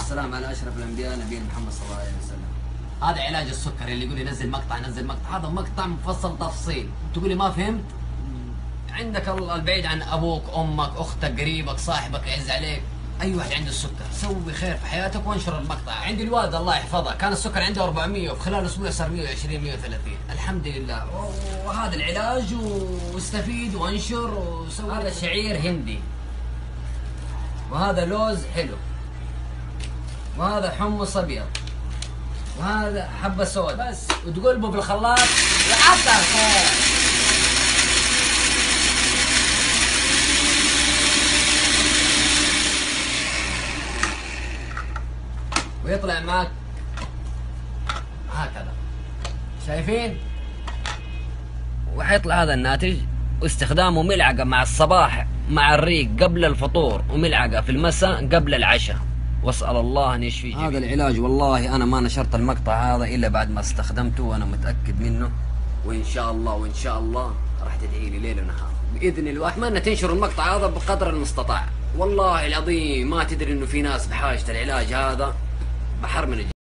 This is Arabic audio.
والسلام على اشرف الانبياء نبينا محمد صلى الله عليه وسلم. هذا علاج السكر اللي يقول لي نزل مقطع نزل مقطع، هذا مقطع مفصل تفصيل. تقول لي ما فهمت؟ عندك البعيد عن ابوك امك اختك قريبك صاحبك يعز عليك، اي واحد عنده السكر سوي خير في حياتك وانشر المقطع. عندي الوالد الله يحفظها كان السكر عنده 400 وفي خلال اسبوع صار 120 130 الحمد لله. وهذا العلاج واستفيد وانشر وسوي. هذا شعير هندي، وهذا لوز حلو، وهذا حمص ابيض، وهذا حبه سوداء بس، وتقلبه بالخلاط وعطر خير. ويطلع معك هكذا، شايفين؟ وحيطلع هذا الناتج. واستخدامه ملعقة مع الصباح مع الريق قبل الفطور، وملعقة في المساء قبل العشاء، واسأل الله ان يشفي جميع. هذا العلاج والله انا ما نشرت المقطع هذا الا بعد ما استخدمته وانا متأكد منه، وان شاء الله راح تدعي لي ليل ونهار باذن الله. اتمنى تنشر المقطع هذا بقدر المستطاع، والله العظيم ما تدري انه في ناس بحاجة العلاج هذا بحر من الجنة.